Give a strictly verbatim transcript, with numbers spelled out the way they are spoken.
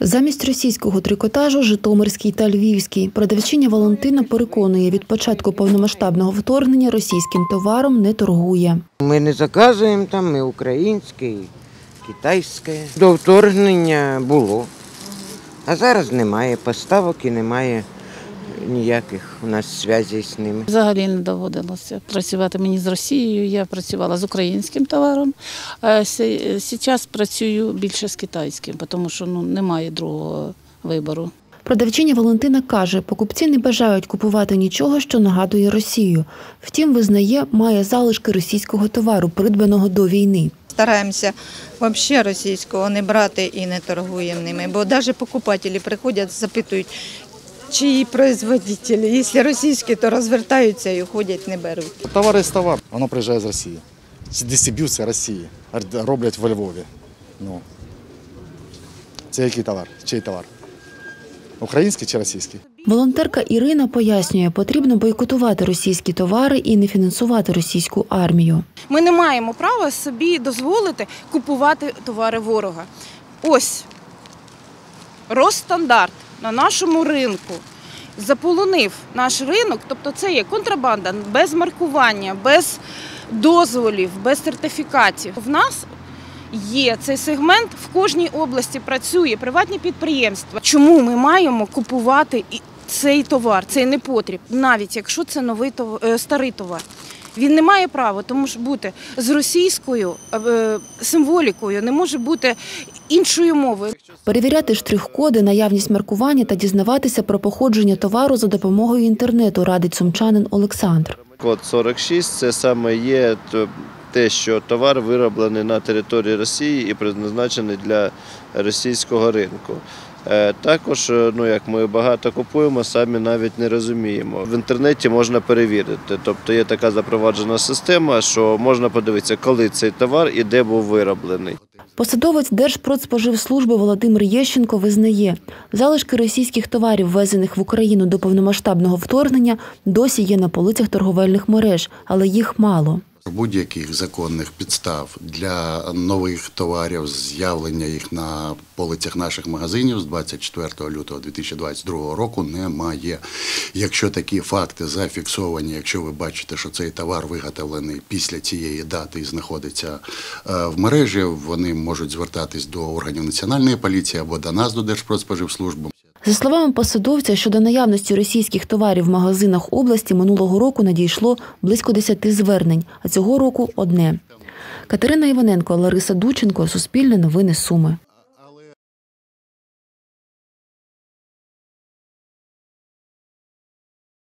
Замість російського трикотажу – житомирський та львівський. Продавчиня Валентина переконує, від початку повномасштабного вторгнення російським товаром не торгує. Ми не заказуємо там, ми українське, китайське. До вторгнення було, а зараз немає поставок і немає ніяких у нас зв'язей з ними. Взагалі не доводилося працювати мені з Росією, я працювала з українським товаром, а зараз працюю більше з китайським, тому що ну, немає другого вибору. Продавчиня Валентина каже, покупці не бажають купувати нічого, що нагадує Росію. Втім, визнає, має залишки російського товару, придбаного до війни. Стараємося взагалі російського не брати і не торгуємо ними, бо навіть покупателі приходять, запитують, чиї производителі. Якщо російські, то розвертаються і уходять, не беруть. Товар є товар, воно приїжджає з Росії. Дистриб'юція Росії, роблять во Львові. Ну, це який товар? Чий товар? Український чи російський? Волонтерка Ірина пояснює, потрібно бойкотувати російські товари і не фінансувати російську армію. Ми не маємо права собі дозволити купувати товари ворога. Ось Росстандарт на нашому ринку заполонив наш ринок, тобто це є контрабанда, без маркування, без дозволів, без сертифікатів. В нас є цей сегмент, в кожній області працює, приватні підприємства. Чому ми маємо купувати цей товар, цей непотріб, навіть якщо це новий товар, старий товар? Він не має права, тому що бути з російською е, символікою, не може бути іншою мовою. Перевіряти штрих-коди, наявність маркування та дізнаватися про походження товару за допомогою інтернету, радить сумчанин Олександр. Код сорок шість – це саме є те, що товар вироблений на території Росії і призначений для російського ринку. Також, ну, як ми багато купуємо, самі навіть не розуміємо. В інтернеті можна перевірити, тобто є така запроваджена система, що можна подивитися, коли цей товар і де був вироблений. Посадовець Держпродспоживслужби Володимир Єщенко визнає, залишки російських товарів, ввезених в Україну до повномасштабного вторгнення, досі є на полицях торговельних мереж, але їх мало. Будь-яких законних підстав для нових товарів, з'явлення їх на полицях наших магазинів з двадцять четвертого лютого дві тисячі двадцять другого року немає. Якщо такі факти зафіксовані, якщо ви бачите, що цей товар виготовлений після цієї дати і знаходиться в мережі, вони можуть звертатись до органів національної поліції або до нас, до Держпродспоживслужби. За словами посадовця, щодо наявності російських товарів в магазинах області минулого року надійшло близько десяти звернень, а цього року – одне. Катерина Іваненко, Лариса Дученко, Суспільне новини Суми.